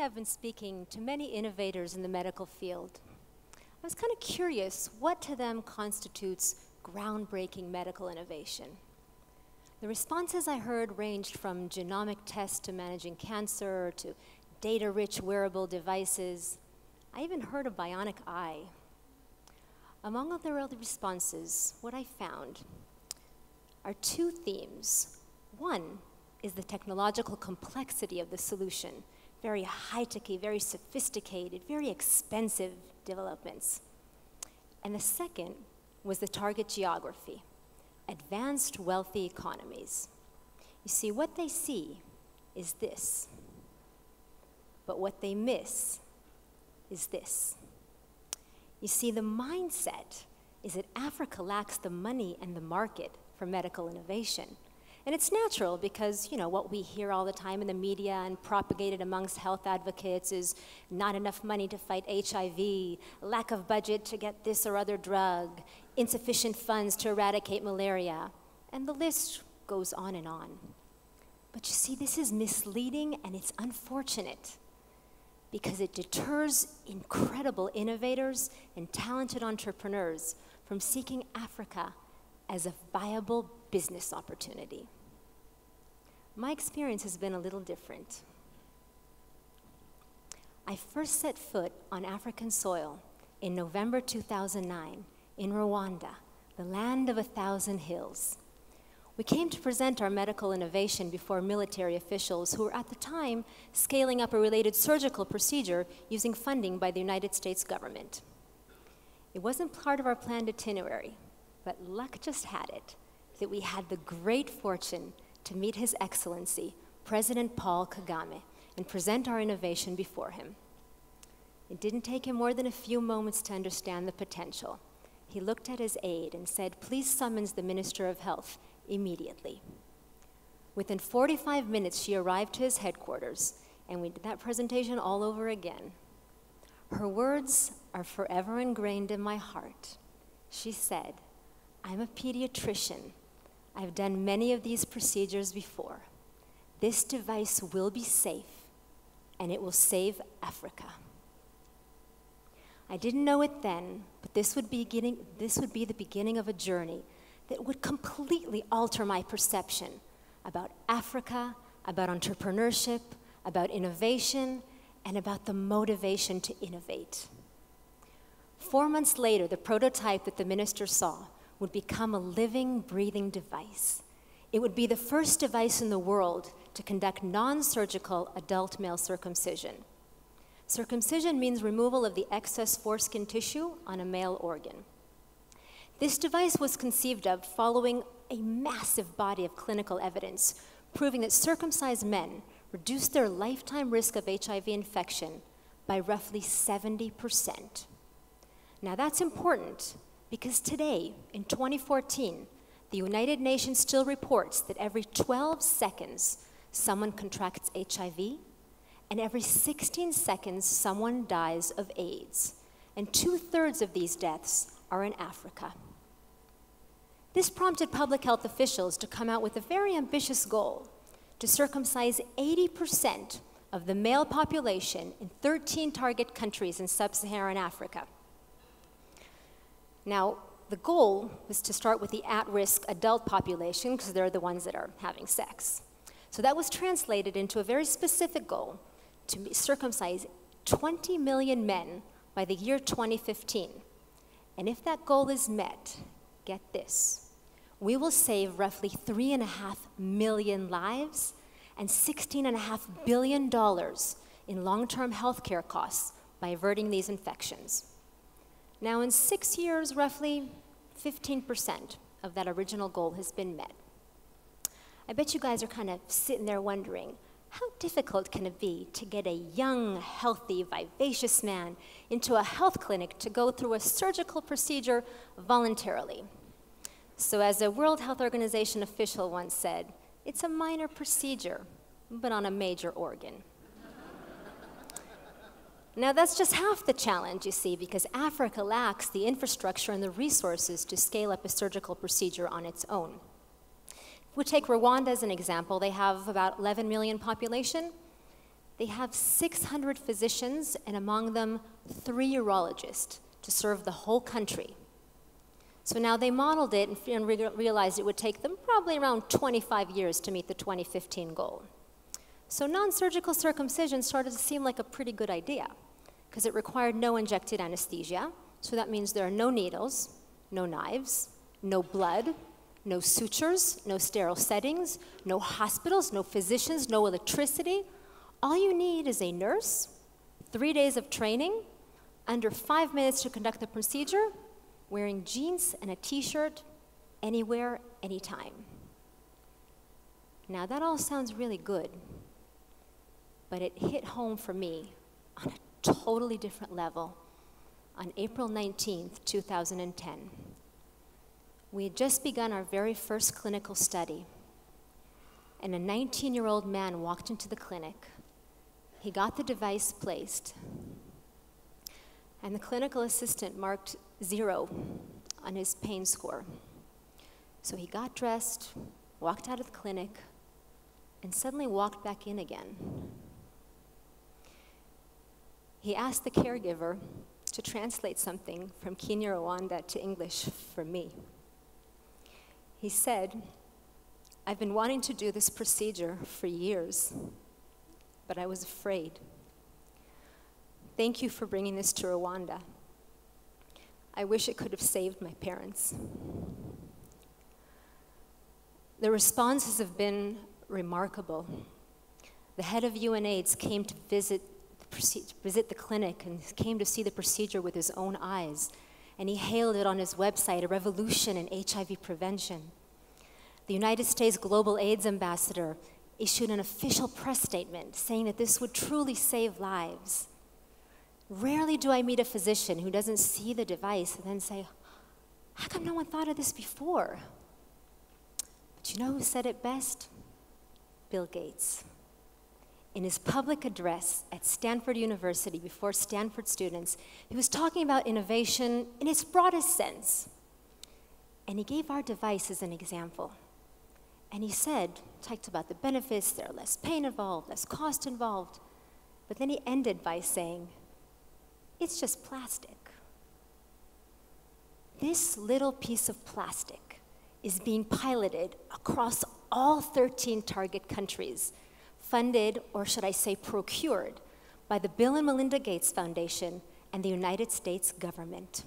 I've been speaking to many innovators in the medical field. I was kind of curious what to them constitutes groundbreaking medical innovation. The responses I heard ranged from genomic tests to managing cancer to data-rich wearable devices. I even heard a bionic eye. Among other responses, what I found are two themes. One is the technological complexity of the solution, very high-techy, very sophisticated, very expensive developments. And the second was the target geography, advanced wealthy economies. You see, what they see is this, but what they miss is this. You see, the mindset is that Africa lacks the money and the market for medical innovation. And it's natural because, you know, what we hear all the time in the media and propagated amongst health advocates is not enough money to fight HIV, lack of budget to get this or other drug, insufficient funds to eradicate malaria, and the list goes on and on. But you see, this is misleading and it's unfortunate because it deters incredible innovators and talented entrepreneurs from seeking Africa as a viable business opportunity. My experience has been a little different. I first set foot on African soil in November 2009 in Rwanda, the land of 1,000 hills. We came to present our medical innovation before military officials who were at the time scaling up a related surgical procedure using funding by the United States government. It wasn't part of our planned itinerary, but luck just had it that we had the great fortune to meet His Excellency, President Paul Kagame, and present our innovation before him. It didn't take him more than a few moments to understand the potential. He looked at his aide and said, "Please summons the Minister of Health immediately." Within 45 minutes, she arrived to his headquarters, and we did that presentation all over again. Her words are forever ingrained in my heart. She said, "I'm a pediatrician. I've done many of these procedures before. This device will be safe, and it will save Africa." I didn't know it then, but this would be the beginning of a journey that would completely alter my perception about Africa, about entrepreneurship, about innovation, and about the motivation to innovate. 4 months later, the prototype that the minister saw would become a living, breathing device. It would be the first device in the world to conduct non-surgical adult male circumcision. Circumcision means removal of the excess foreskin tissue on a male organ. This device was conceived of following a massive body of clinical evidence proving that circumcised men reduced their lifetime risk of HIV infection by roughly 70%. Now that's important because today, in 2014, the United Nations still reports that every 12 seconds someone contracts HIV, and every 16 seconds someone dies of AIDS, and 2/3 of these deaths are in Africa. This prompted public health officials to come out with a very ambitious goal to circumcise 80% of the male population in 13 target countries in sub-Saharan Africa. Now, the goal was to start with the at-risk adult population because they're the ones that are having sex. So that was translated into a very specific goal to circumcise 20 million men by the year 2015. And if that goal is met, get this, we will save roughly 3.5 million lives and $16.5 billion in long-term healthcare costs by averting these infections. Now, in 6 years, roughly 15% of that original goal has been met. I bet you guys are kind of sitting there wondering, how difficult can it be to get a young, healthy, vivacious man into a health clinic to go through a surgical procedure voluntarily? So as a World Health Organization official once said, it's a minor procedure, but on a major organ. Now that's just half the challenge, you see, because Africa lacks the infrastructure and the resources to scale up a surgical procedure on its own. If we take Rwanda as an example, they have about 11 million population. They have 600 physicians, and among them, 3 urologists to serve the whole country. So now they modeled it and realized it would take them probably around 25 years to meet the 2015 goal. So non-surgical circumcision started to seem like a pretty good idea because it required no injected anesthesia. So that means there are no needles, no knives, no blood, no sutures, no sterile settings, no hospitals, no physicians, no electricity. All you need is a nurse, 3 days of training, under 5 minutes to conduct the procedure, wearing jeans and a t-shirt, anywhere, anytime. Now that all sounds really good, but it hit home for me on a totally different level on April 19th, 2010. We had just begun our very first clinical study, and a 19-year-old man walked into the clinic. He got the device placed, and the clinical assistant marked 0 on his pain score. So he got dressed, walked out of the clinic, and suddenly walked back in again. He asked the caregiver to translate something from Kinyarwanda to English for me. He said, "I've been wanting to do this procedure for years, but I was afraid. Thank you for bringing this to Rwanda. I wish it could have saved my parents." The responses have been remarkable. The head of UNAIDS came to visit the clinic and came to see the procedure with his own eyes, and he hailed it on his website, a revolution in HIV prevention. The United States Global AIDS Ambassador issued an official press statement saying that this would truly save lives. Rarely do I meet a physician who doesn't see the device and then say, "How come no one thought of this before?" But you know who said it best? Bill Gates. In his public address at Stanford University before Stanford students, he was talking about innovation in its broadest sense. And he gave our device as an example. And he said, talked about the benefits, there are less pain involved, less cost involved. But then he ended by saying, "It's just plastic." This little piece of plastic is being piloted across all 13 target countries, funded, or should I say procured, by the Bill and Melinda Gates Foundation and the United States government.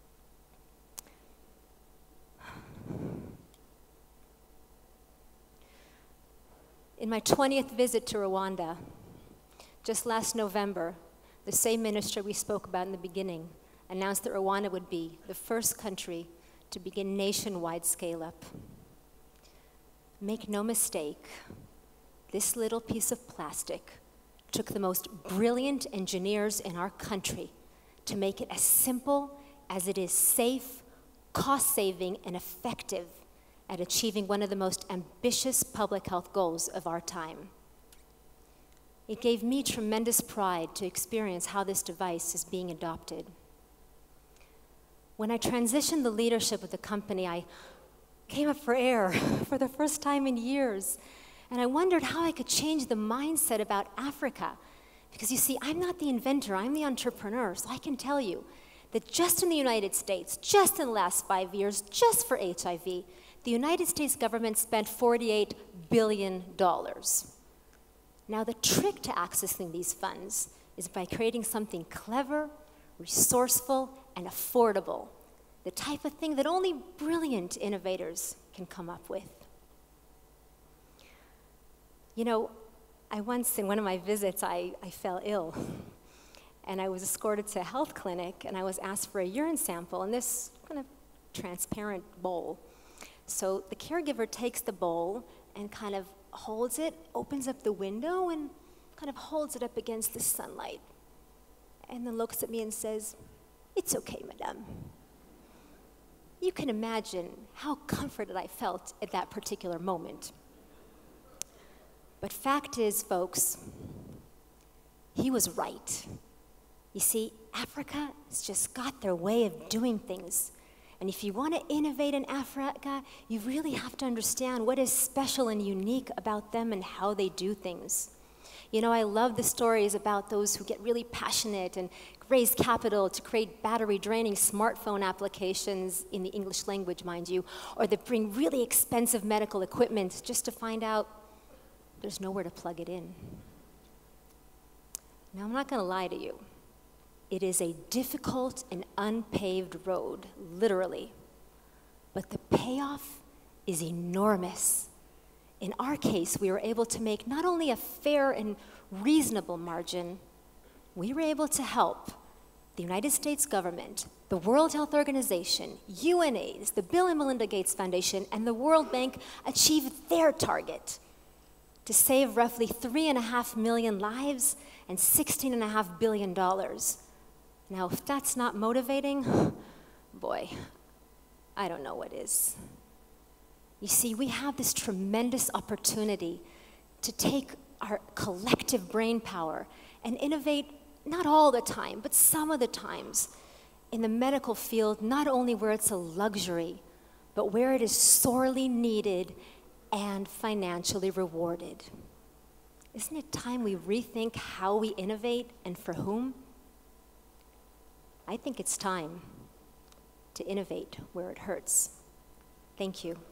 In my 20th visit to Rwanda, just last November, the same minister we spoke about in the beginning announced that Rwanda would be the first country to begin nationwide scale-up. Make no mistake, this little piece of plastic took the most brilliant engineers in our country to make it as simple as it is safe, cost-saving, and effective at achieving one of the most ambitious public health goals of our time. It gave me tremendous pride to experience how this device is being adopted. When I transitioned the leadership of the company, I came up for air for the first time in years, and I wondered how I could change the mindset about Africa. Because you see, I'm not the inventor, I'm the entrepreneur, so I can tell you that just in the United States, just in the last 5 years, just for HIV, the United States government spent $48 billion. Now, the trick to accessing these funds is by creating something clever, resourceful, and affordable, the type of thing that only brilliant innovators can come up with. You know, I once, in one of my visits, I fell ill, and I was escorted to a health clinic, and I was asked for a urine sample in this kind of transparent bowl. So the caregiver takes the bowl and kind of holds it, opens up the window, and kind of holds it up against the sunlight, and then looks at me and says, "It's okay, madame." You can imagine how comforted I felt at that particular moment. But fact is, folks, he was right. You see, Africa has just got their way of doing things. And if you want to innovate in Africa, you really have to understand what is special and unique about them and how they do things. You know, I love the stories about those who get really passionate and raise capital to create battery-draining smartphone applications in the English language, mind you, or that bring really expensive medical equipment just to find out there's nowhere to plug it in. Now, I'm not going to lie to you. It is a difficult and unpaved road, literally. But the payoff is enormous. In our case, we were able to make not only a fair and reasonable margin, we were able to help the United States government, the World Health Organization, UNAIDS, the Bill and Melinda Gates Foundation, and the World Bank achieve their target to save roughly 3.5 million lives and $16.5 billion. Now, if that's not motivating, boy, I don't know what is. You see, we have this tremendous opportunity to take our collective brain power and innovate, not all the time, but some of the times, in the medical field, not only where it's a luxury, but where it is sorely needed and financially rewarded. Isn't it time we rethink how we innovate and for whom? I think it's time to innovate where it hurts. Thank you.